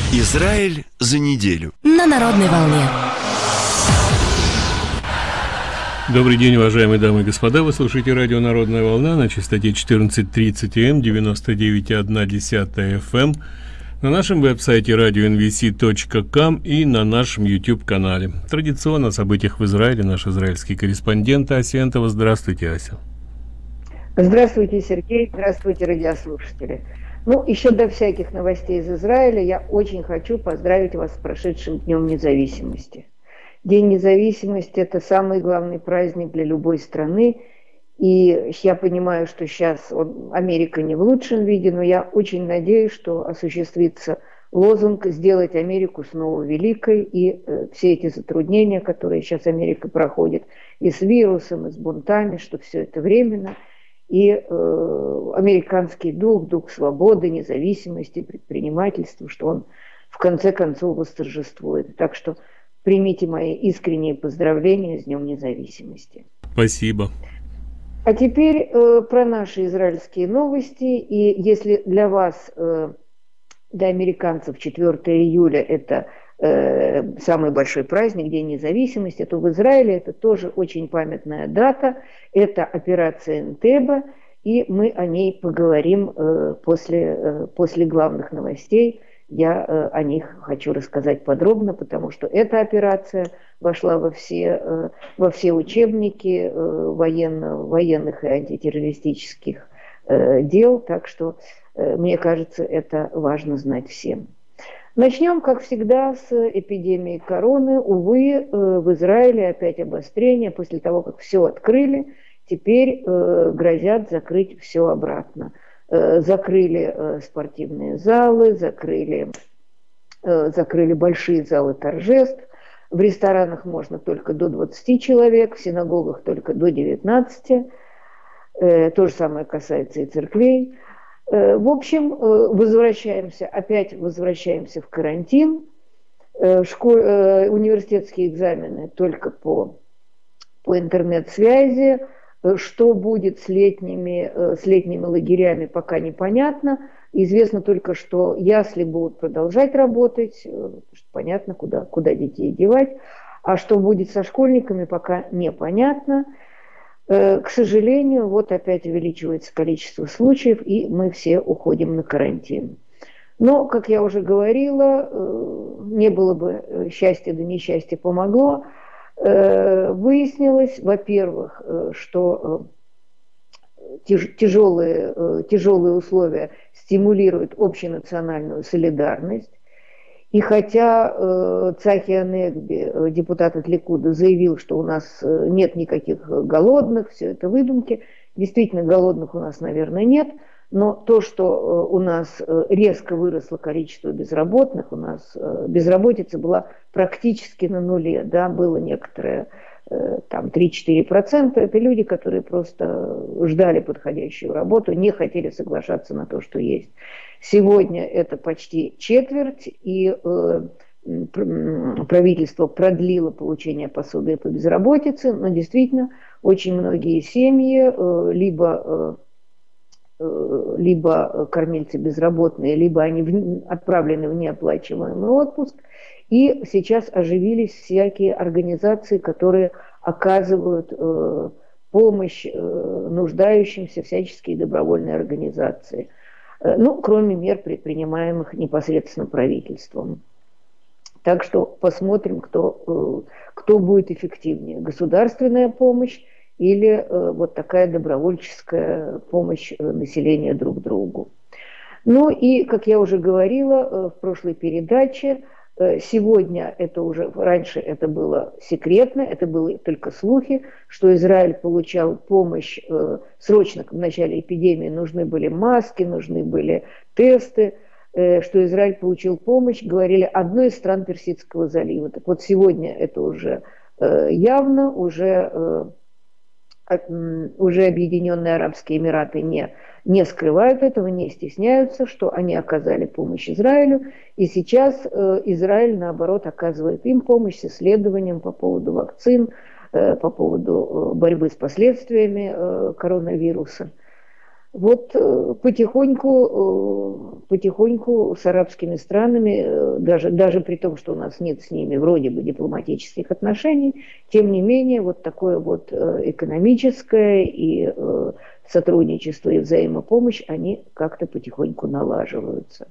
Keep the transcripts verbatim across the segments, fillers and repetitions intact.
Израиль за неделю. На Народной волне. Добрый день, уважаемые дамы и господа. Вы слушаете радио «Народная волна» на частоте четырнадцать тридцать АМ, девяносто девять и одна десятая эф эм, на нашем веб-сайте радио эн ви си точка ком и на нашем YouTube-канале. Традиционно о событиях в Израиле наш израильский корреспондент Ася Энтова. Здравствуйте, Ася. Здравствуйте, Сергей. Здравствуйте, радиослушатели. Ну, еще до всяких новостей из Израиля я очень хочу поздравить вас с прошедшим Днем независимости. День независимости – это самый главный праздник для любой страны. И я понимаю, что сейчас он, Америка не в лучшем виде, но я очень надеюсь, что осуществится лозунг «Сделать Америку снова великой». И э, все эти затруднения, которые сейчас Америка проходит и с вирусом, и с бунтами, что все это временно. И э, американский дух, дух свободы, независимости, предпринимательства, что он в конце концов восторжествует. Так что примите мои искренние поздравления с Днем независимости. Спасибо. А теперь э, про наши израильские новости. И если для вас, э, для американцев, четвёртого июля это э, самый большой праздник, День независимости, то в Израиле это тоже очень памятная дата. Это операция Энтеба, и мы о ней поговорим э, после, э, после главных новостей. Я э, о них хочу рассказать подробно, потому что эта операция вошла во все, э, во все учебники э, военно, военных и антитеррористических э, дел, так что, э, мне кажется, это важно знать всем. Начнем, как всегда, с эпидемии короны. Увы, э, в Израиле опять обострение. После того, как все открыли, теперь э, грозят закрыть все обратно. Закрыли спортивные залы, закрыли, закрыли большие залы торжеств. В ресторанах можно только до двадцати человек, в синагогах только до девятнадцати. То же самое касается и церквей. В общем, возвращаемся, опять возвращаемся в карантин. Школ... Университетские экзамены только по, по интернет-связи. Что будет с летними, с летними лагерями, пока непонятно. Известно только, что ясли будут продолжать работать, что понятно, куда, куда детей девать. А что будет со школьниками, пока непонятно. К сожалению, вот опять увеличивается количество случаев, и мы все уходим на карантин. Но, как я уже говорила, не было бы счастья, да несчастье помогло. Выяснилось, во-первых, что тяжелые, тяжелые условия стимулируют общенациональную солидарность. И хотя Цахи Анегби, депутат от Ликуда, заявил, что у нас нет никаких голодных, все это выдумки, действительно голодных у нас, наверное, нет, но то, что у нас резко выросло количество безработных, у нас безработица была практически на нуле, да, было некоторое, там, три-четыре процента, это люди, которые просто ждали подходящую работу, не хотели соглашаться на то, что есть. Сегодня это почти четверть, и правительство продлило получение пособия по безработице, но действительно очень многие семьи либо... либо кормильцы безработные, либо они в, отправлены в неоплачиваемый отпуск. И сейчас оживились всякие организации, которые оказывают э, помощь э, нуждающимся, всяческие добровольные организации. Э, ну, кроме мер, предпринимаемых непосредственно правительством. Так что посмотрим, кто, э, кто будет эффективнее. Государственная помощь или э, вот такая добровольческая помощь э, населения друг другу. Ну и, как я уже говорила э, в прошлой передаче, э, сегодня это уже, раньше это было секретно, это были только слухи, что Израиль получал помощь, э, срочно в начале эпидемии нужны были маски, нужны были тесты, э, что Израиль получил помощь, говорили, одной из стран Персидского залива. Так вот сегодня это уже э, явно, уже... Э, уже Объединенные Арабские Эмираты не, не скрывают этого, не стесняются, что они оказали помощь Израилю. И сейчас э, Израиль, наоборот, оказывает им помощь с исследованием по поводу вакцин, э, по поводу э, борьбы с последствиями э, коронавируса. Вот потихоньку, потихоньку с арабскими странами, даже, даже при том, что у нас нет с ними вроде бы дипломатических отношений, тем не менее вот такое вот экономическое и сотрудничество и взаимопомощь, они как-то потихоньку налаживаются.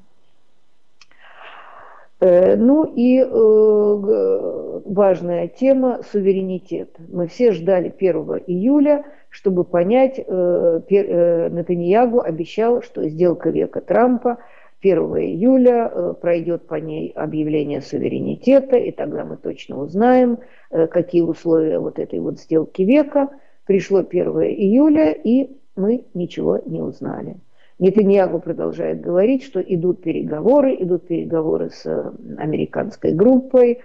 Ну и э, важная тема – суверенитет. Мы все ждали первого июля, чтобы понять, э, пер, э, Нетаньяху обещал, что сделка века Трампа первого июля э, пройдет по ней объявление суверенитета, и тогда мы точно узнаем, э, какие условия вот этой вот сделки века. Пришло первого июля, и мы ничего не узнали. Нетаньяху продолжает говорить, что идут переговоры, идут переговоры с американской группой,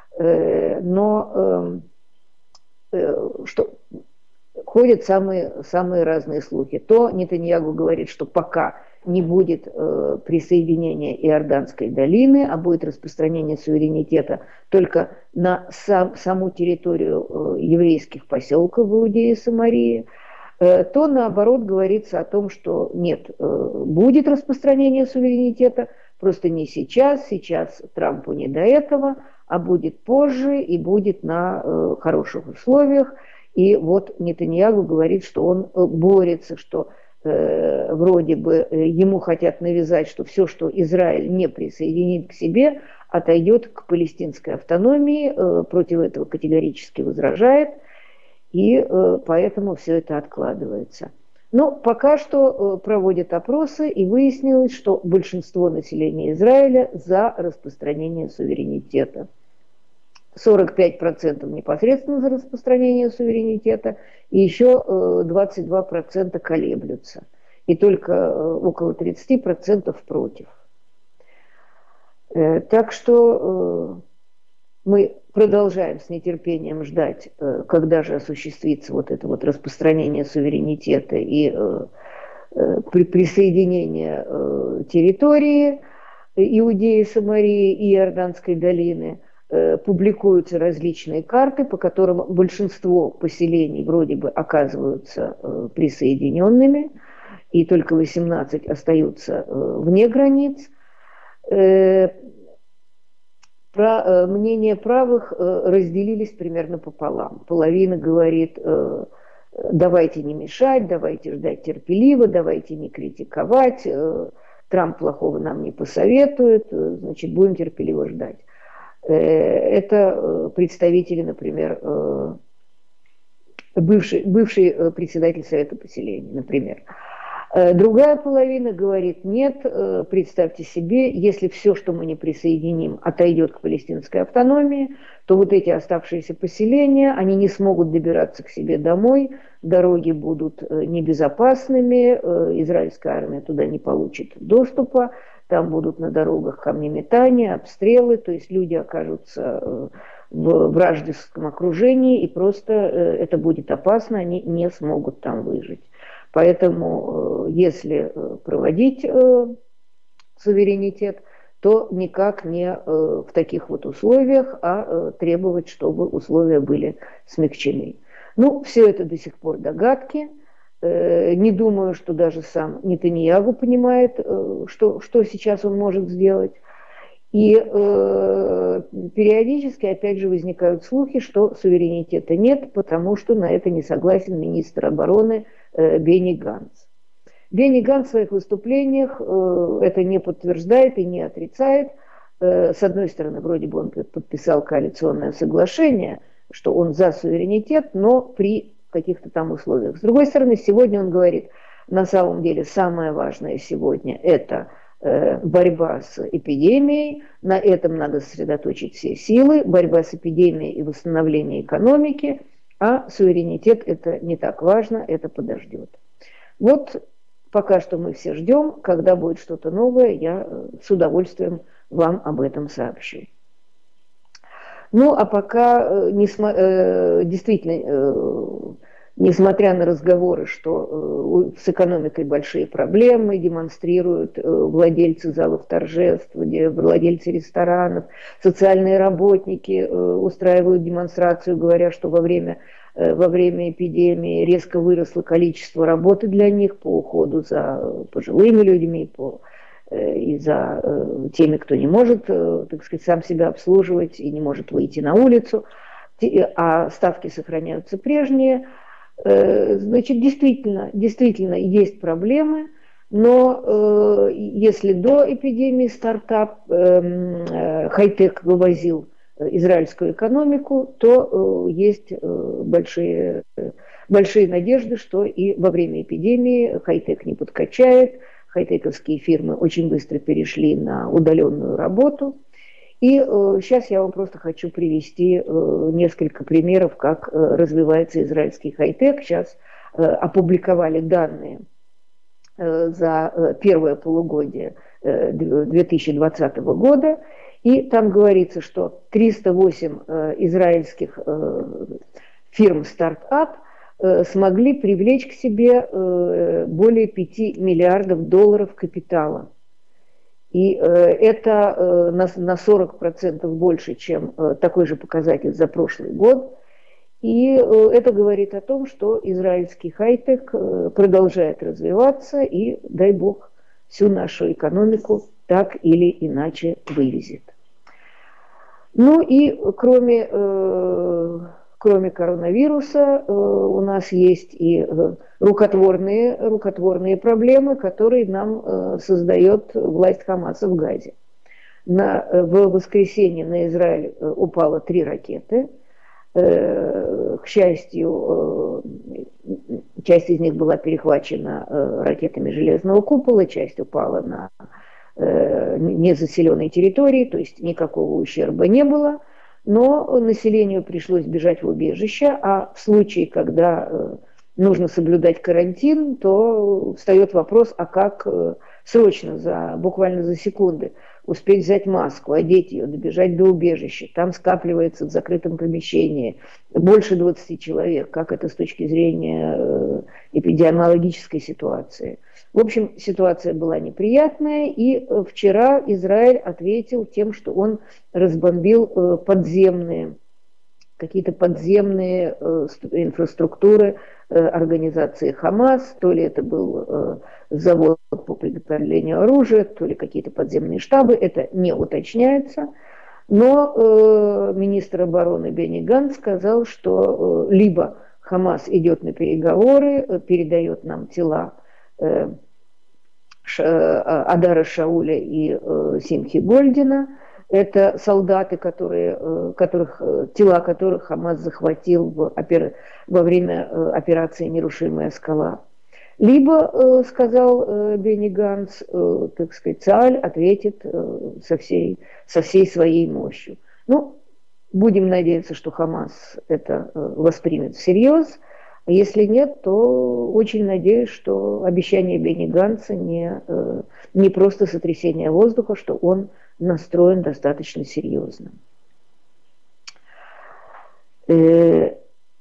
но что ходят самые, самые разные слухи. То Нетаньяху говорит, что пока не будет присоединения Иорданской долины, а будет распространение суверенитета только на сам, саму территорию еврейских поселков в Иудее и Самарии, то наоборот говорится о том, что нет, будет распространение суверенитета, просто не сейчас, сейчас Трампу не до этого, а будет позже и будет на хороших условиях. И вот Нетаньяху говорит, что он борется, что вроде бы ему хотят навязать, что все, что Израиль не присоединит к себе, отойдет к палестинской автономии, против этого категорически возражает. И э, поэтому все это откладывается. Но пока что э, проводят опросы, и выяснилось, что большинство населения Израиля за распространение суверенитета. сорок пять процентов непосредственно за распространение суверенитета, и еще э, двадцать два процента колеблются. И только э, около тридцать процентов против. Э, так что... Э, Мы продолжаем с нетерпением ждать, когда же осуществится вот это вот распространение суверенитета и присоединение территории Иудеи, Самарии и Иорданской долины. Публикуются различные карты, по которым большинство поселений вроде бы оказываются присоединенными, и только восемнадцать остаются вне границ. Про, мнения правых разделились примерно пополам. Половина говорит, давайте не мешать, давайте ждать терпеливо, давайте не критиковать, Трамп плохого нам не посоветует, значит, будем терпеливо ждать. Это представители, например, бывший, бывший председатель Совета поселений, например. Другая половина говорит, нет, представьте себе, если все, что мы не присоединим, отойдет к палестинской автономии, то вот эти оставшиеся поселения, они не смогут добираться к себе домой, дороги будут небезопасными, израильская армия туда не получит доступа, там будут на дорогах камнеметания, обстрелы, то есть люди окажутся в вражеском окружении, и просто это будет опасно, они не смогут там выжить. Поэтому, если проводить суверенитет, то никак не в таких вот условиях, а требовать, чтобы условия были смягчены. Ну, все это до сих пор догадки. Не думаю, что даже сам Нетаньяху понимает, что, что сейчас он может сделать. И э, периодически, опять же, возникают слухи, что суверенитета нет, потому что на это не согласен министр обороны э, Бенни Ганц. Бенни Ганц в своих выступлениях э, это не подтверждает и не отрицает. Э, с одной стороны, вроде бы он подписал коалиционное соглашение, что он за суверенитет, но при каких-то там условиях. С другой стороны, сегодня он говорит, на самом деле самое важное сегодня это борьба с эпидемией, на этом надо сосредоточить все силы, борьба с эпидемией и восстановление экономики, а суверенитет это не так важно, это подождет. Вот пока что мы все ждем, когда будет что-то новое, я с удовольствием вам об этом сообщу. Ну, а пока действительно, несмотря на разговоры, что с экономикой большие проблемы, демонстрируют владельцы залов торжеств, владельцы ресторанов, социальные работники устраивают демонстрацию, говоря, что во время во время эпидемии, резко выросло количество работы для них по уходу за пожилыми людьми, по, и за теми, кто не может, так сказать, сам себя обслуживать и не может выйти на улицу, а ставки сохраняются прежние. Значит, действительно, действительно есть проблемы, но э, если до эпидемии стартап э, хай-тек вывозил израильскую экономику, то э, есть э, большие, большие надежды, что и во время эпидемии хай-тек не подкачает, хай-тековские фирмы очень быстро перешли на удаленную работу. И э, сейчас я вам просто хочу привести э, несколько примеров, как э, развивается израильский хай-тек. Сейчас э, опубликовали данные э, за э, первое полугодие э, две тысячи двадцатого года, и там говорится, что триста восемь э, израильских э, фирм стартап э, смогли привлечь к себе э, более пяти миллиардов долларов капитала. И э, это э, на, на сорок процентов больше, чем э, такой же показатель за прошлый год. И э, это говорит о том, что израильский хай-тек э, продолжает развиваться и, дай бог, всю нашу экономику так или иначе вывезет. Ну и кроме, э, кроме коронавируса э, у нас есть и э, рукотворные, рукотворные проблемы, которые нам э, создает власть Хамаса в Газе. На, в воскресенье на Израиль э, упало три ракеты. Э, к счастью, э, часть из них была перехвачена э, ракетами железного купола, часть упала на э, незаселенной территории, то есть никакого ущерба не было. Но населению пришлось бежать в убежище, а в случае, когда э, нужно соблюдать карантин, то встает вопрос, а как срочно, за, буквально за секунды, успеть взять маску, одеть ее, добежать до убежища. Там скапливается в закрытом помещении больше двадцати человек. Как это с точки зрения эпидемиологической ситуации? В общем, ситуация была неприятная, и вчера Израиль ответил тем, что он разбомбил подземные, какие-то подземные инфраструктуры организации Хамас, то ли это был завод по приготовлению оружия, то ли какие-то подземные штабы, это не уточняется. Но э, министр обороны Бенни Ганц сказал, что э, либо Хамас идет на переговоры, э, передает нам тела э, Ш, э, Адара Шауля и э, Симхи Гольдина, это солдаты, которые, которых, тела которых Хамас захватил в опер... во время операции «Нерушимая скала». Либо, сказал Бенни Ганц, так сказать, Цааль ответит со всей, со всей своей мощью. Ну, будем надеяться, что Хамас это воспримет всерьез. Если нет, то очень надеюсь, что обещание Бенни Ганца не, не просто сотрясение воздуха, что он настроен достаточно серьезно. Э,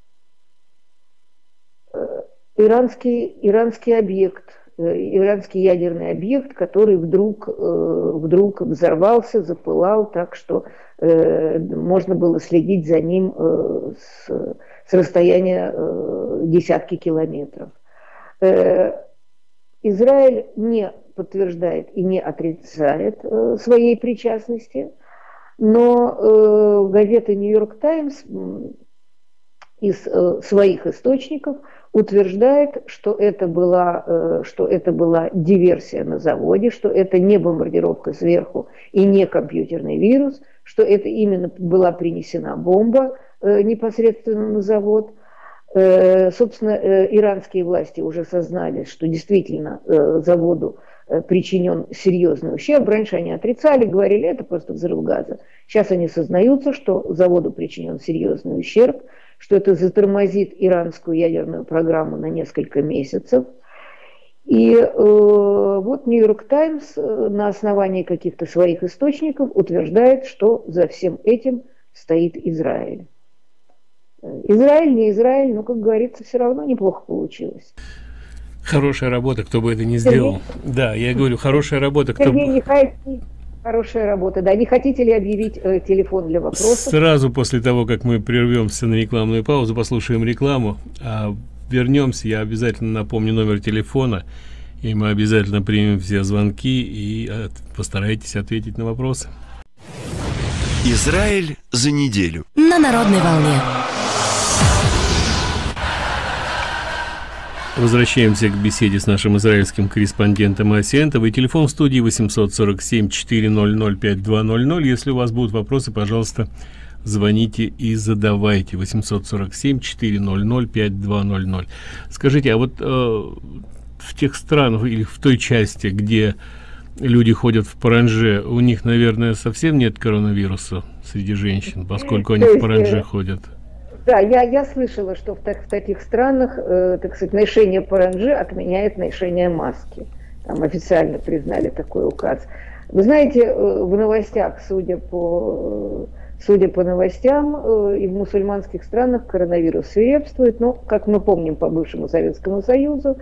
иранский, иранский объект, э, иранский ядерный объект, который вдруг, э, вдруг взорвался, запылал так, что э, можно было следить за ним э, с, с расстояния э, десятки километров. Э, Израиль не подтверждает и не отрицает э, своей причастности, но э, газета «Нью-Йорк Таймс» из э, своих источников утверждает, что это, была, э, что это была диверсия на заводе, что это не бомбардировка сверху и не компьютерный вирус, что это именно была принесена бомба э, непосредственно на завод. Э, собственно, э, иранские власти уже сознались, что действительно э, заводу причинен серьезный ущерб. Раньше они отрицали, говорили, это просто взрыв газа. Сейчас они сознаются, что заводу причинен серьезный ущерб, что это затормозит иранскую ядерную программу на несколько месяцев. И э, вот Нью-Йорк Таймс на основании каких-то своих источников утверждает, что за всем этим стоит Израиль. Израиль, не Израиль, но, как говорится, все равно неплохо получилось. Хорошая работа, кто бы это ни сделал. Сергей, да, я говорю, хорошая работа, кто Сергей бы... Михайлович, Хорошая работа. Да, не хотите ли объявить э, телефон для вопросов? Сразу после того, как мы прервемся на рекламную паузу, послушаем рекламу, а вернемся, я обязательно напомню номер телефона, и мы обязательно примем все звонки и от, постарайтесь ответить на вопросы. Израиль за неделю. На Народной волне. Возвращаемся к беседе с нашим израильским корреспондентом Асиентовой. Телефон в студии восемьсот сорок семь четыреста пять два ноль ноль. Если у вас будут вопросы, пожалуйста, звоните и задавайте. восемьсот сорок семь четыреста пять два ноль ноль. Скажите, а вот э, в тех странах или в той части, где люди ходят в паранже, у них, наверное, совсем нет коронавируса среди женщин, поскольку они в паранже ходят? Да, я, я слышала, что в, так, в таких странах, э, так сказать, ношение паранджи отменяет ношение маски. Там официально признали такой указ. Вы знаете, э, в новостях, судя по, э, судя по новостям, э, и в мусульманских странах коронавирус свирепствует, но, как мы помним по бывшему Советскому Союзу,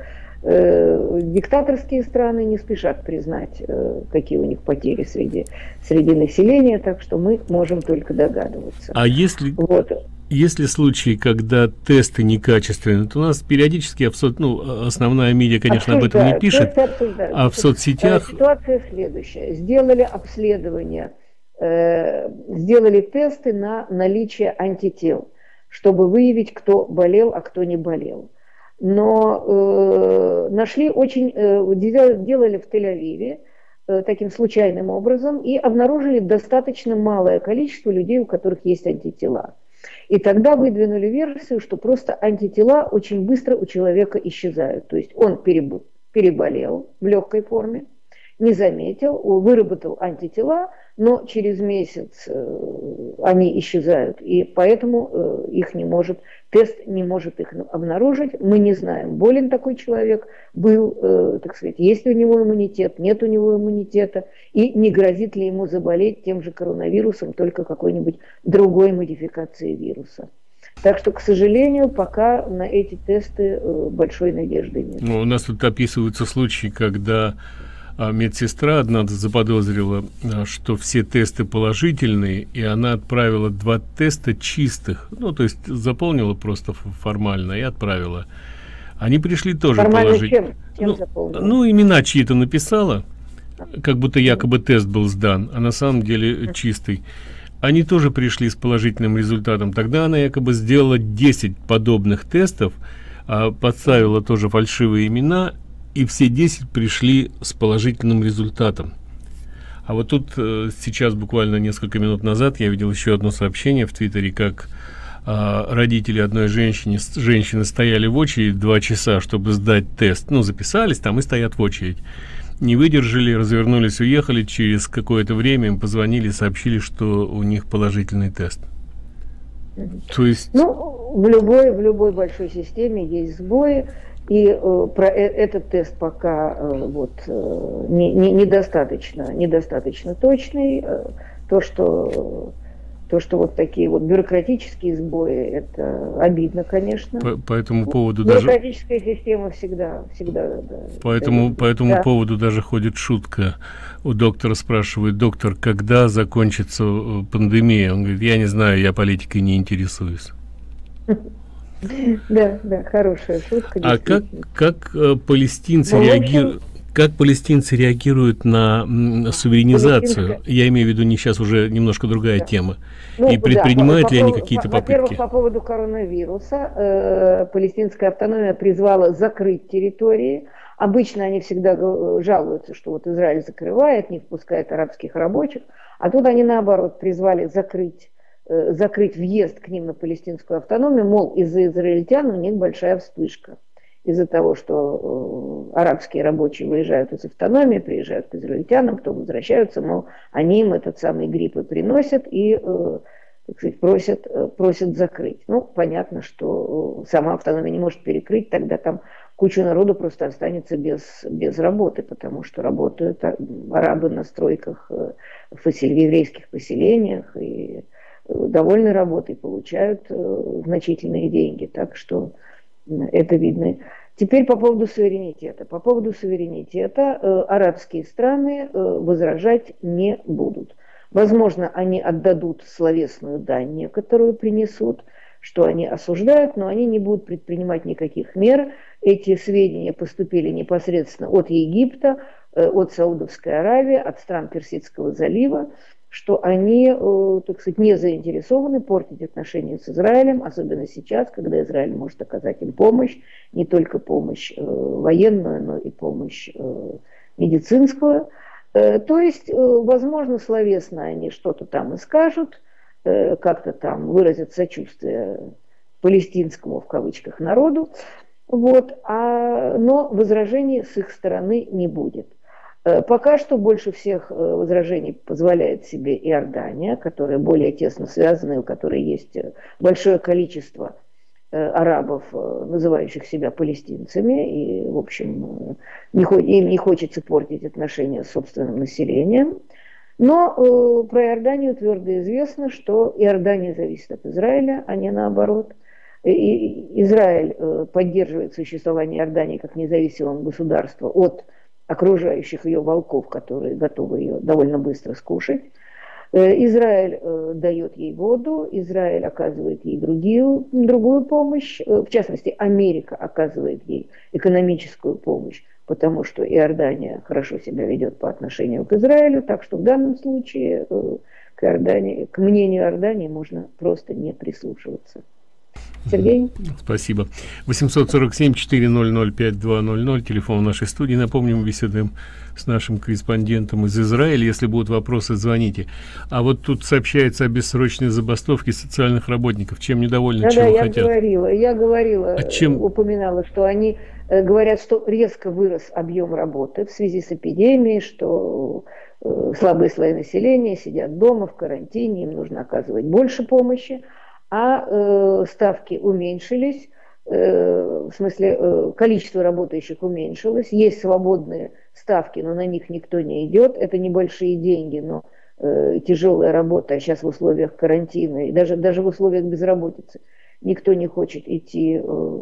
э, диктаторские страны не спешат признать, э, какие у них потери среди, среди населения, так что мы можем только догадываться. А если... Вот. Есть случаи, когда тесты некачественные, то у нас периодически абсолютно, ну, основная медиа, конечно, об этом не пишет, а в соцсетях... Ситуация следующая. Сделали обследование, э, сделали тесты на наличие антител, чтобы выявить, кто болел, а кто не болел. Но э, нашли очень... Э, делали в Тель-Авиве э, таким случайным образом и обнаружили достаточно малое количество людей, у которых есть антитела. И тогда выдвинули версию, что просто антитела очень быстро у человека исчезают. То есть он переболел в легкой форме, не заметил, выработал антитела, но через месяц они исчезают, и поэтому их не может, тест не может их обнаружить. Мы не знаем, болен такой человек, был, так сказать, есть ли у него иммунитет, нет у него иммунитета, и не грозит ли ему заболеть тем же коронавирусом, только какой-нибудь другой модификацией вируса. Так что, к сожалению, пока на эти тесты большой надежды нет. Ну, у нас тут описываются случаи, когда а медсестра одна заподозрила, что все тесты положительные, и она отправила два теста чистых, ну, то есть заполнила просто формально и отправила. Они пришли тоже положительные. Чем, чем ну, ну, имена чьи-то написала, как будто якобы тест был сдан, а на самом деле чистый. Они тоже пришли с положительным результатом. Тогда она якобы сделала десять подобных тестов, подставила тоже фальшивые имена, и все десять пришли с положительным результатом. А вот тут э, сейчас, буквально несколько минут назад, я видел еще одно сообщение в Твиттере, как э, родители одной женщины, женщины стояли в очередь два часа, чтобы сдать тест. Ну, записались там и стоят в очередь. Не выдержали, развернулись, уехали. Через какое-то время им позвонили, сообщили, что у них положительный тест. То есть... Ну, в любой, в любой большой системе есть сбои. И э, про э, этот тест пока э, вот, э, не, не, недостаточно, недостаточно точный. Э, то, что, э, то, что вот такие вот бюрократические сбои, это обидно, конечно. По, по этому поводу Бюрократическая даже... система всегда, всегда. Да, по этому, по этому да. поводу даже ходит шутка. У доктора спрашивают: доктор, когда закончится пандемия? Он говорит: я не знаю, я политикой не интересуюсь. Да, да, хорошая шутка. А как, как э, палестинцы реагируют? Как палестинцы реагируют на м, суверенизацию? Я имею в виду, не сейчас уже немножко другая да. тема. Ну, и предпринимают да, ли они какие-то попытки? Во-первых, по поводу коронавируса, э, палестинская автономия призвала закрыть территории. Обычно они всегда жалуются, что вот Израиль закрывает, не впускает арабских рабочих, а тут они наоборот призвали закрыть закрыть въезд к ним на палестинскую автономию, мол, из-за израильтян у них большая вспышка. Из-за того, что э, арабские рабочие выезжают из автономии, приезжают к израильтянам, потом возвращаются, мол, они им этот самый грипп и приносят и, э, так сказать, просят, э, просят закрыть. Ну, понятно, что сама автономия не может перекрыть, тогда там куча народу просто останется без, без работы, потому что работают арабы на стройках в еврейских поселениях и довольны работой, получают э, значительные деньги. Так что это видно, Теперь по поводу суверенитета. По поводу суверенитета э, арабские страны э, возражать не будут. Возможно, они отдадут словесную дань некоторую, принесут, что они осуждают, но они не будут предпринимать никаких мер. Эти сведения поступили непосредственно от Египта, э, от Саудовской Аравии, от стран Персидского залива, что они, э, так сказать, не заинтересованы портить отношения с Израилем, особенно сейчас, когда Израиль может оказать им помощь, не только помощь э, военную, но и помощь э, медицинскую. Э, то есть, э, возможно, словесно они что-то там и скажут, э, как-то там выразят сочувствие палестинскому, в кавычках, народу, вот, а, но возражений с их стороны не будет. Пока что больше всех возражений позволяет себе Иордания, которая более тесно связана, и у которой есть большое количество арабов, называющих себя палестинцами, и, в общем, им не хочется портить отношения с собственным населением. Но про Иорданию твердо известно, что Иордания зависит от Израиля, а не наоборот. И Израиль поддерживает существование Иордании как независимого государства от окружающих ее волков, которые готовы ее довольно быстро скушать. Израиль дает ей воду, Израиль оказывает ей другую, другую помощь, в частности, Америка оказывает ей экономическую помощь, потому что Иордания хорошо себя ведет по отношению к Израилю, так что в данном случае к, Иордании, к мнению Иордании можно просто не прислушиваться. Сергей? Спасибо. восемьсот сорок семь четыреста пять два ноль ноль, телефон нашей студии. Напомним, беседуем с нашим корреспондентом из Израиля. Если будут вопросы, звоните. А вот тут сообщается о бессрочной забастовке социальных работников. Чем недовольны, да, чего да, я хотят? говорила, я говорила, а чем... упоминала, что они э, говорят, что резко вырос объем работы в связи с эпидемией, что э, слабые слои населения сидят дома в карантине, им нужно оказывать больше помощи. А э, ставки уменьшились, э, в смысле э, количество работающих уменьшилось, есть свободные ставки, но на них никто не идет, это небольшие деньги, но э, тяжелая работа, а сейчас в условиях карантина и даже, даже в условиях безработицы никто не хочет идти, э,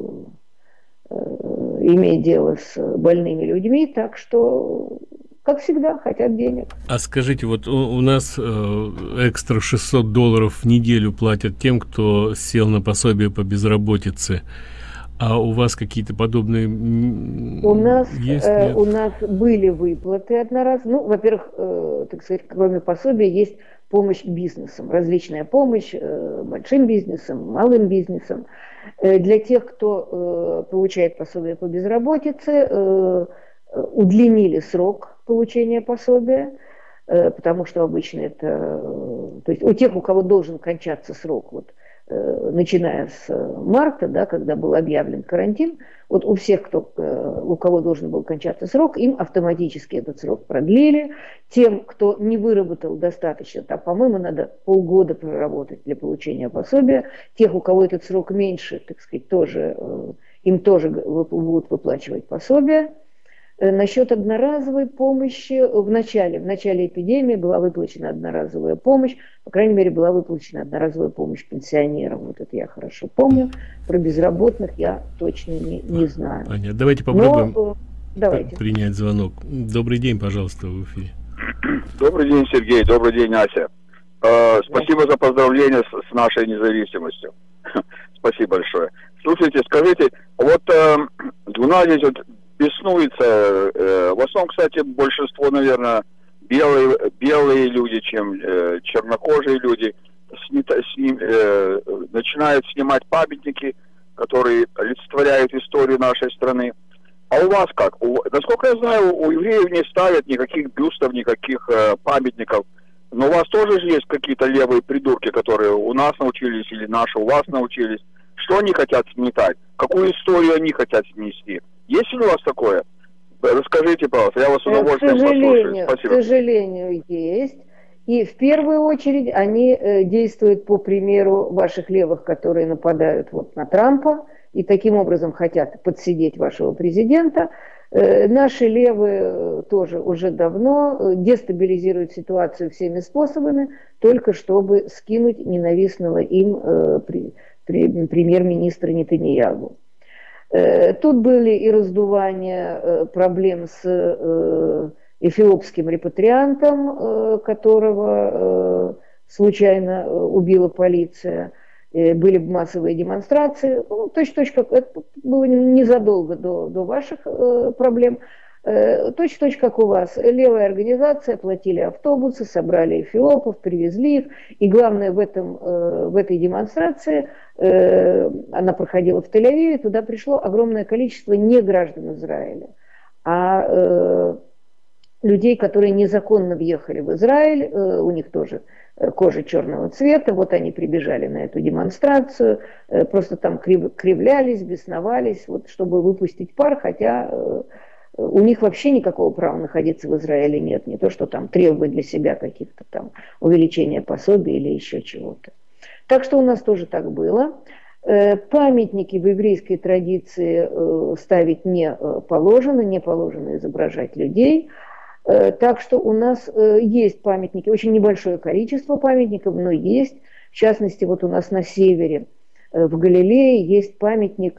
э, иметь дело с больными людьми, так что... Как всегда, хотят денег. А скажите, вот у, у нас э, экстра шестьсот долларов в неделю платят тем, кто сел на пособие по безработице. А у вас какие-то подобные у нас, есть? Э, у нас были выплаты одноразовые. Ну, во-первых, э, так сказать, кроме пособия есть помощь бизнесам. Различная помощь э, большим бизнесам, малым бизнесам. Э, для тех, кто э, получает пособие по безработице, э, удлинили срок получения пособия, потому что обычно это, то есть у тех, у кого должен кончаться срок, вот, начиная с марта, да, когда был объявлен карантин, вот у всех, кто, у кого должен был кончаться срок, им автоматически этот срок продлили. Тем, кто не выработал достаточно, там, по-моему, надо полгода проработать для получения пособия, тех, у кого этот срок меньше, так сказать, тоже, им тоже будут выплачивать пособие. Насчет одноразовой помощи, в начале, в начале эпидемии была выплачена одноразовая помощь, по крайней мере, была выплачена одноразовая помощь пенсионерам, вот это я хорошо помню, про безработных я точно не, не знаю. Понятно. Давайте попробуем Но, давайте. принять звонок. Добрый день, пожалуйста, в эфире. Добрый день, Сергей, добрый день, Ася. Э, спасибо за поздравления с, с нашей независимостью. Спасибо большое. Слушайте, скажите, вот э, у нас здесь вот беснуется, э, в основном, кстати, большинство, наверное, белые, белые люди, чем э, чернокожие люди, снято, сним, э, начинают снимать памятники, которые олицетворяют историю нашей страны. А у вас как? У, насколько я знаю, у евреев не ставят никаких бюстов, никаких э, памятников. Но у вас тоже же есть какие-то левые придурки, которые у нас научились или наши у вас научились. Что они хотят сметать? Какую историю они хотят снести? Есть ли у вас такое? Расскажите, пожалуйста, я вас с удовольствием послушаю. Спасибо. К сожалению, есть. И в первую очередь они э, действуют по примеру ваших левых, которые нападают вот на Трампа и таким образом хотят подсидеть вашего президента. Э, наши левые тоже уже давно дестабилизируют ситуацию всеми способами, только чтобы скинуть ненавистного им э, при, при, премьер-министра Нетаньяху. Тут были и раздувания проблем с эфиопским репатриантом, которого случайно убила полиция. Были массовые демонстрации. Ну, точно-точно, как это было незадолго до, до ваших проблем. Точно-точно, как у вас. Левая организация, платили автобусы, собрали эфиопов, привезли их. И главное, в, этом, в этой демонстрации, она проходила в Тель-Авиве, туда пришло огромное количество не граждан Израиля, а людей, которые незаконно въехали в Израиль, у них тоже кожа черного цвета, вот они прибежали на эту демонстрацию, просто там кривлялись, бесновались, вот, чтобы выпустить пар, хотя у них вообще никакого права находиться в Израиле нет, не то, что там требовать для себя каких-то там увеличения пособий или еще чего-то. Так что у нас тоже так было. Памятники в еврейской традиции ставить не положено, не положено изображать людей. Так что у нас есть памятники, очень небольшое количество памятников, но есть. В частности, вот у нас на севере, в Галилее, есть памятник,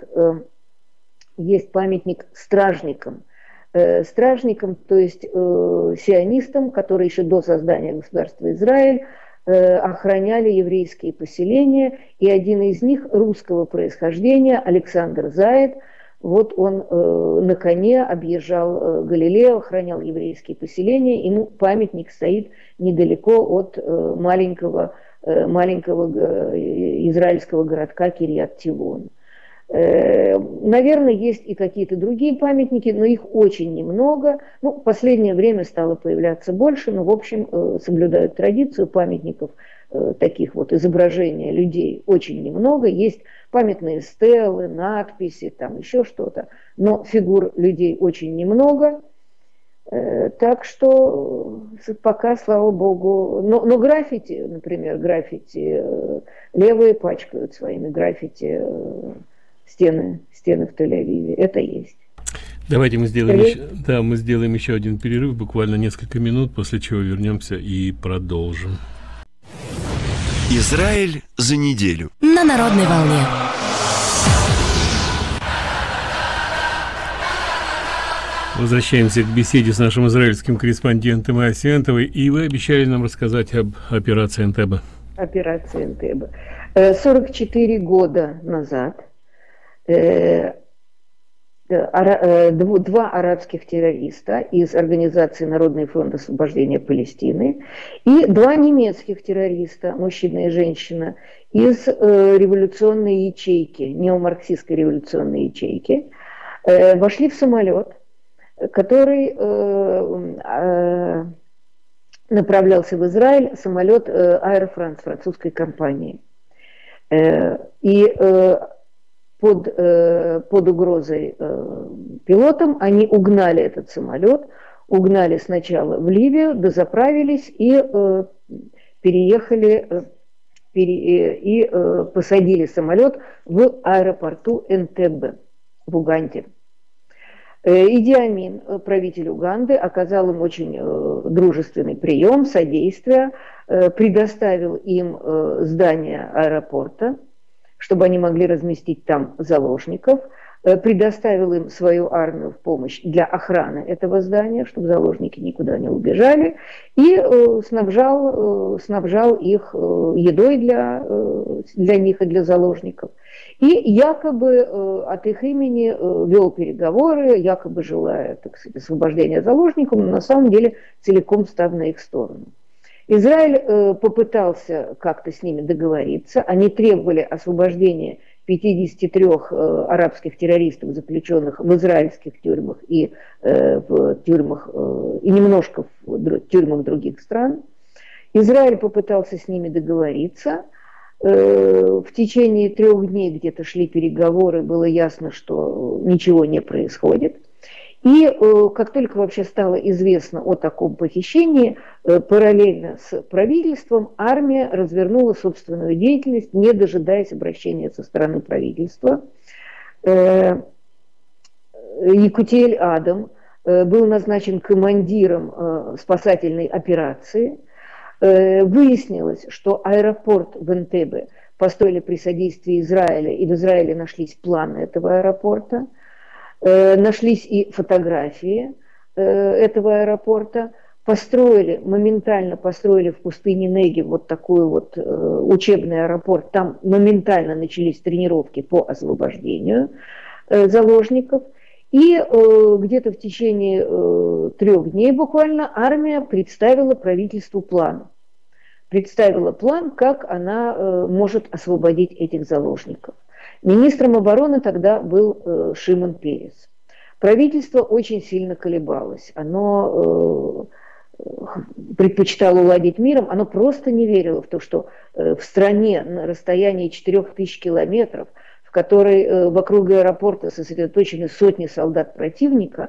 есть памятник стражникам. Стражникам, то есть сионистам, которые еще до создания государства Израиль охраняли еврейские поселения. И один из них русского происхождения, Александр Заид, вот он э, на коне объезжал э, Галилею, охранял еврейские поселения. Ему памятник стоит недалеко от э, маленького, э, маленького э, израильского городка Кирьят-Тивон. Э, наверное, есть и какие-то другие памятники, но их очень немного. Ну, в последнее время стало появляться больше, но, в общем, э, соблюдают традицию памятников, э, таких вот изображения людей очень немного. Есть памятные стелы, надписи, там еще что-то, но фигур людей очень немного, э, так что пока, слава богу, но, но граффити, например, граффити, э, левые пачкают своими граффити э, стены, стены в Тель-Авиве, это есть. Давайте мы сделаем, еще, да, мы сделаем еще один перерыв, буквально несколько минут, после чего вернемся и продолжим. Израиль за неделю. На Народной волне. Возвращаемся к беседе с нашим израильским корреспондентом Асей Антовой. И вы обещали нам рассказать об операции Энтебе. Операция Энтебе. сорок четыре года назад э, ара, э, два арабских террориста из Организации Народный фронт освобождения Палестины и два немецких террориста, мужчина и женщина, из э, революционной ячейки, неомарксистской революционной ячейки, э, вошли в самолет, который э, э, направлялся в Израиль, самолет э, Air France, французской компании. Э, и э, под, э, под угрозой э, пилотам они угнали этот самолет, угнали сначала в Ливию, дозаправились и э, переехали э, пере, э, и э, посадили самолет в аэропорту Энтебе в Уганде. Иди Амин, правитель Уганды, оказал им очень э, дружественный прием, содействие, э, предоставил им э, здание аэропорта, чтобы они могли разместить там заложников, э, предоставил им свою армию в помощь для охраны этого здания, чтобы заложники никуда не убежали, и э, снабжал, э, снабжал их э, едой для, э, для них и для заложников. И якобы э, от их имени э, вел переговоры, якобы желая, так сказать, освобождения заложников, но на самом деле целиком став на их сторону. Израиль э, попытался как-то с ними договориться, они требовали освобождения пятидесяти трёх э, арабских террористов, заключенных в израильских тюрьмах и э, в тюрьмах, э, и немножко в тюрьмах других стран. Израиль попытался с ними договориться. В течение трех дней где-то шли переговоры, было ясно, что ничего не происходит. И как только вообще стало известно о таком похищении, параллельно с правительством армия развернула собственную деятельность, не дожидаясь обращения со стороны правительства. Якутиэль Адам был назначен командиром спасательной операции. Выяснилось, что аэропорт в Энтебе построили при содействии Израиля, и в Израиле нашлись планы этого аэропорта, нашлись и фотографии этого аэропорта. Построили, моментально построили в пустыне Негев вот такой вот учебный аэропорт. Там моментально начались тренировки по освобождению заложников. И э, где-то в течение э, трех дней буквально армия представила правительству план. Представила план, как она э, может освободить этих заложников. Министром обороны тогда был э, Шимон Перес. Правительство очень сильно колебалось. Оно э, предпочитало уладить миром, оно просто не верило в то, что э, в стране на расстоянии четырёх тысяч километров, в которой э, вокруг аэропорта сосредоточены сотни солдат противника,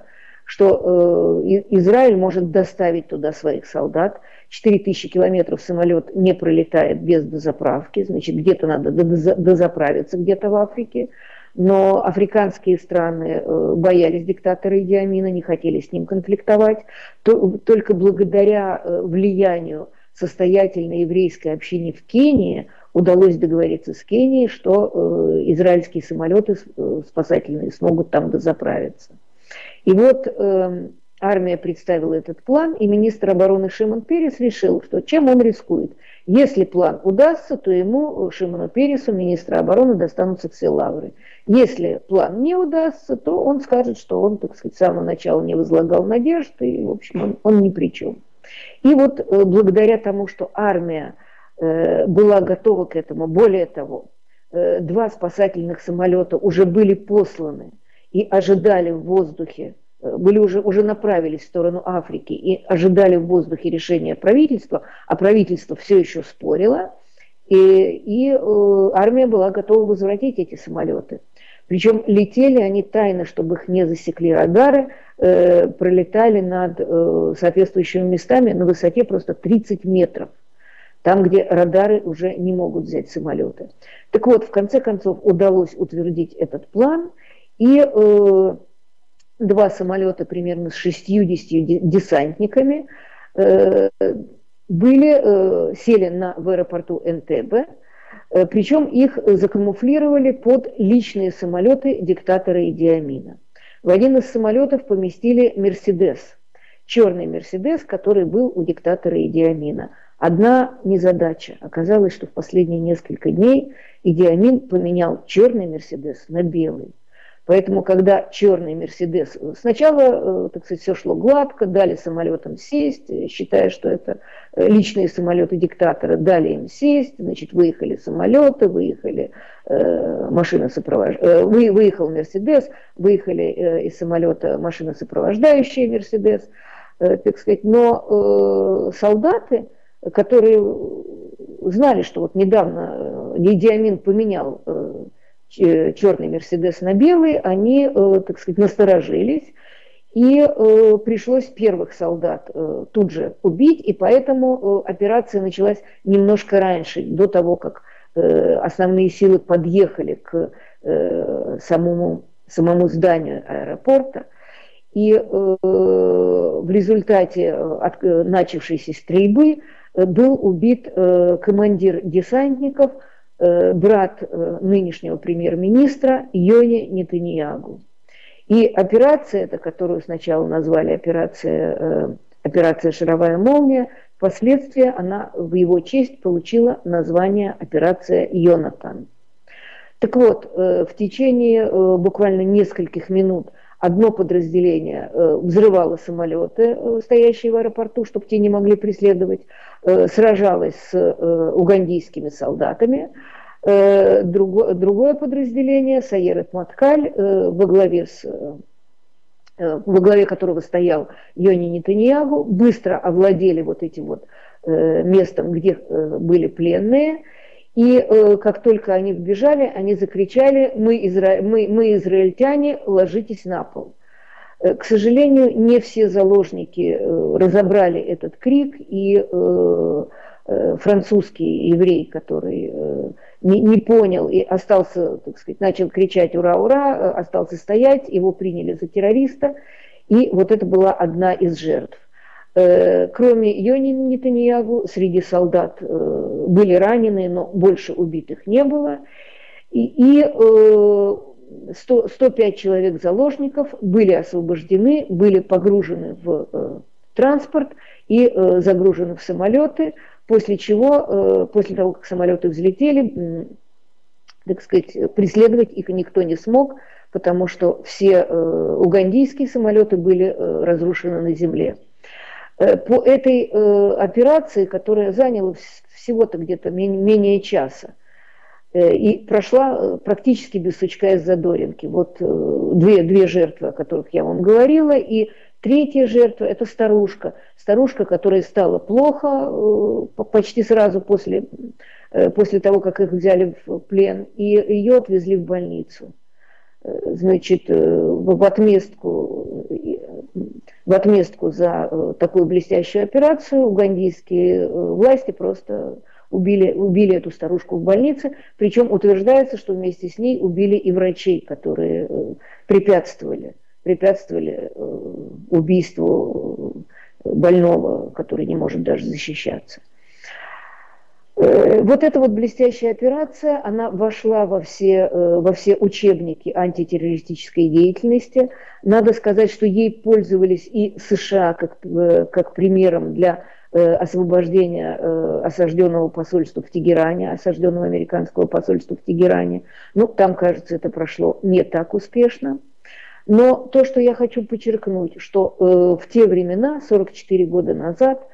что э, Израиль может доставить туда своих солдат. четыре тысячи километров самолет не пролетает без дозаправки, значит, где-то надо дозаправиться, где-то в Африке. Но африканские страны э, боялись диктатора Иди Амина, не хотели с ним конфликтовать. То, только благодаря э, влиянию состоятельной еврейской общины в Кении удалось договориться с Кенией, что э, израильские самолеты э, спасательные смогут там дозаправиться. И вот э, армия представила этот план, и министр обороны Шимон Перес решил, что чем он рискует. Если план удастся, то ему, Шимону Пересу, министру обороны, достанутся все лавры. Если план не удастся, то он скажет, что он, так сказать, с самого начала не возлагал надежд, и, в общем, он, он ни при чем. И вот э, благодаря тому, что армия э, была готова к этому, более того, э, два спасательных самолета уже были посланы и ожидали в воздухе, были уже, уже направились в сторону Африки и ожидали в воздухе решения правительства, а правительство все еще спорило, и, и э, армия была готова возвратить эти самолеты. Причем летели они тайно, чтобы их не засекли радары, э, пролетали над э, соответствующими местами на высоте просто тридцать метров, там, где радары уже не могут взять самолеты. Так вот, в конце концов удалось утвердить этот план, и э, два самолета примерно с шестьюдесятью десантниками э, были, э, сели на, в аэропорту Энтебе, э, причем их закамуфлировали под личные самолеты диктатора Иди Амина. В один из самолетов поместили Мерседес, черный Мерседес, который был у диктатора Иди Амина. Одна незадача. Оказалось, что в последние несколько дней Иди Амин поменял черный Мерседес на белый. Поэтому, когда черный Мерседес, сначала, так сказать, все шло гладко, дали самолетам сесть, считая, что это личные самолеты диктатора, дали им сесть, значит, выехали самолеты, выехали э, машины сопровож... э, вы, выехал Мерседес, выехали э, из самолета машины сопровождающие Мерседес, э, так сказать, но э, солдаты, которые знали, что вот недавно Иди Амин поменял э, черный Мерседес на белый, они, так сказать, насторожились, и пришлось первых солдат тут же убить, и поэтому операция началась немножко раньше, до того, как основные силы подъехали к самому, самому зданию аэропорта. И в результате начавшейся стрельбы был убит командир десантников, брат нынешнего премьер-министра Йони Нетаньягу. И операция, эта, которую сначала назвали операция, операция «Шаровая молния», впоследствии она в его честь получила название операция «Йонатан». Так вот, в течение буквально нескольких минут одно подразделение взрывало самолеты, стоящие в аэропорту, чтобы те не могли преследовать, сражалось с угандийскими солдатами. Другое подразделение, Сайерет Маткаль, во главе, с, во главе которого стоял Йони Нетаньягу, быстро овладели вот этим вот местом, где были пленные. И как только они вбежали, они закричали: мы, изра... мы, мы израильтяне, ложитесь на пол. К сожалению, не все заложники разобрали этот крик, и французский еврей, который не, не понял и остался, так сказать, начал кричать «Ура, ура!», остался стоять, его приняли за террориста, и вот это была одна из жертв. Кроме Йони Нетаньягу, среди солдат были ранены, но больше убитых не было. И сто, сто пять человек заложников были освобождены, были погружены в транспорт и загружены в самолеты, после чего, после того, как самолеты взлетели, так сказать, преследовать их никто не смог, потому что все угандийские самолеты были разрушены на земле. По этой э, операции, которая заняла всего-то где-то менее, менее часа, э, и прошла практически без сучка из задоринки. Вот э, две, две жертвы, о которых я вам говорила, и третья жертва – это старушка. Старушка, которой стало плохо э, почти сразу после, э, после того, как их взяли в плен, и ее отвезли в больницу. Значит, в отместку, в отместку за такую блестящую операцию угандийские власти просто убили, убили эту старушку в больнице, причем утверждается, что вместе с ней убили и врачей, которые препятствовали, препятствовали убийству больного, который не может даже защищаться. Вот эта вот блестящая операция, она вошла во все, во все учебники антитеррористической деятельности. Надо сказать, что ей пользовались и США как, как примером для освобождения осажденного посольства в Тегеране, осажденного американского посольства в Тегеране. Ну, там, кажется, это прошло не так успешно. Но то, что я хочу подчеркнуть, что в те времена, сорок четыре года назад,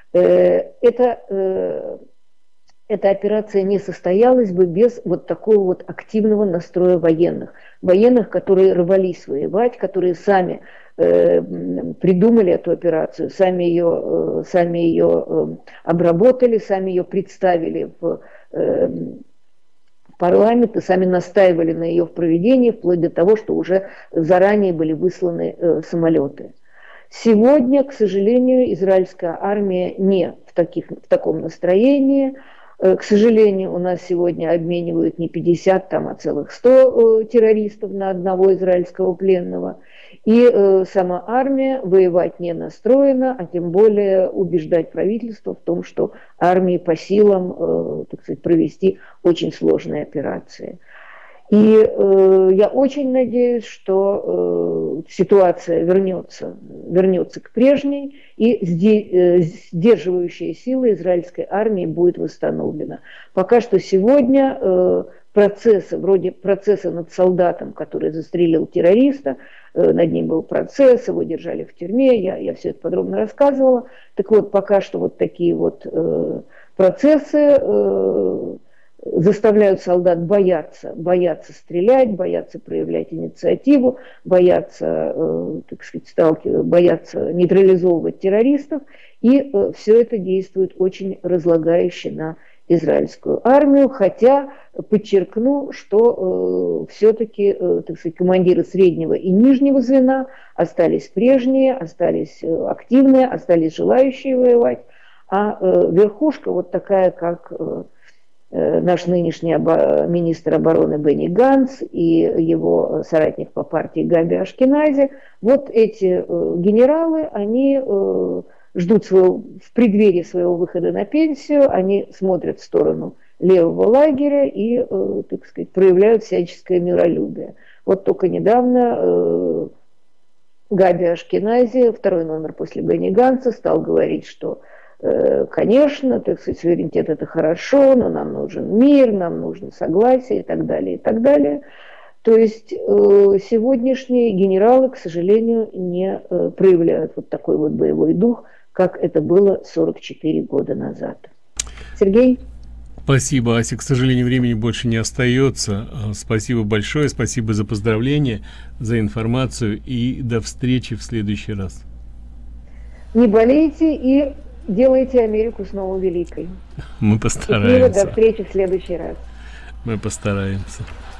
это... Эта операция не состоялась бы без вот такого вот активного настроя военных. Военных, которые рвались воевать, которые сами э, придумали эту операцию, сами ее, э, сами ее э, обработали, сами ее представили в э, парламент и сами настаивали на ее проведении, вплоть до того, что уже заранее были высланы э, самолеты. Сегодня, к сожалению, израильская армия не в, таких, в таком настроении. К сожалению, у нас сегодня обменивают не пятьдесят, там, а целых сто э, террористов на одного израильского пленного. И э, сама армия воевать не настроена, а тем более убеждать правительство в том, что армии по силам, э, так сказать, провести очень сложные операции. И э, я очень надеюсь, что э, ситуация вернется, вернется к прежней, и сдерживающая сила израильской армии будет восстановлена. Пока что сегодня э, процессы, вроде процесса над солдатом, который застрелил террориста, э, над ним был процесс, его держали в тюрьме, я, я все это подробно рассказывала. Так вот, пока что вот такие вот э, процессы э, заставляют солдат бояться, бояться стрелять, бояться проявлять инициативу, бояться, э, так сказать, сталкивать, бояться нейтрализовывать террористов. И э, все это действует очень разлагающе на израильскую армию. Хотя подчеркну, что э, все-таки, э, так сказать, командиры среднего и нижнего звена остались прежние, остались э, активные, остались желающие воевать. А э, верхушка вот такая, как... Э, наш нынешний обо- министр обороны Бенни Ганц и его соратник по партии Габи Ашкенази, вот эти э, генералы, они э, ждут своего, в преддверии своего выхода на пенсию, они смотрят в сторону левого лагеря и, э, так сказать, проявляют всяческое миролюбие. Вот только недавно э, Габи Ашкенази, второй номер после Бенни Ганца, стал говорить, что конечно, так сказать, суверенитет это хорошо, но нам нужен мир, нам нужно согласие и так далее, и так далее. То есть э, сегодняшние генералы, к сожалению, не э, проявляют вот такой вот боевой дух, как это было сорок четыре года назад. Сергей? Спасибо, Ася. К сожалению, времени больше не остается. Спасибо большое, спасибо за поздравления, за информацию, и до встречи в следующий раз. Не болейте и делайте Америку снова великой. Мы постараемся. До встречи в следующий раз. Мы постараемся.